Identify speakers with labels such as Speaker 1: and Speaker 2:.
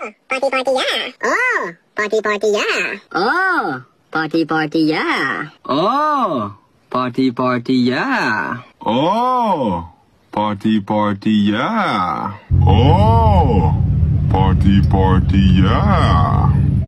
Speaker 1: party party yeah. Oh, party party yeah.
Speaker 2: Oh, party party yeah.
Speaker 3: Oh, party party yeah.
Speaker 4: Oh, party party yeah. Oh, party party yeah.